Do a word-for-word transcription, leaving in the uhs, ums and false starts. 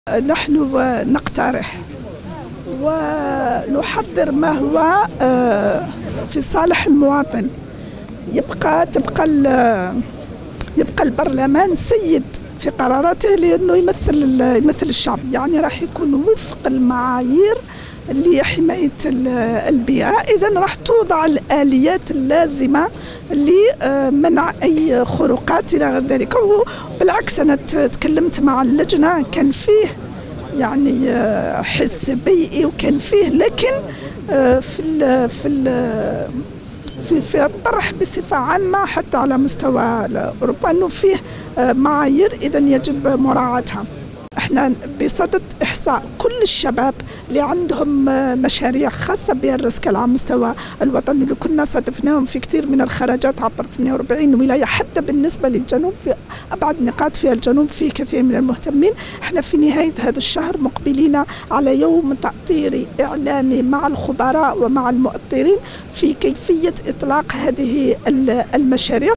نحن نقترح ونحضر ما هو في صالح المواطن. يبقى تبقى يبقى البرلمان سيد في قراراته لأنه يمثل يمثل الشعب، يعني راح يكون وفق المعايير لحماية البيئة. إذن راح توضع الآليات اللازمة لمنع أي خروقات إلى غير ذلك. وبالعكس أنا تكلمت مع اللجنة، كان فيه يعني حس بيئي وكان فيه، لكن في ال في ال في في الطرح بصفة عامة حتى على مستوى أوروبا أنه فيه معايير إذن يجب مراعاتها. احنا بصدد إحصاء كل الشباب اللي عندهم مشاريع خاصة بالرسك على مستوى الوطن اللي كنا صادفناهم في كثير من الخراجات عبر اثنين وأربعين ولاية، حتى بالنسبة للجنوب في أبعد نقاط في الجنوب في كثير من المهتمين. احنا في نهاية هذا الشهر مقبلين على يوم تأطيري إعلامي مع الخبراء ومع المؤطرين في كيفية إطلاق هذه المشاريع.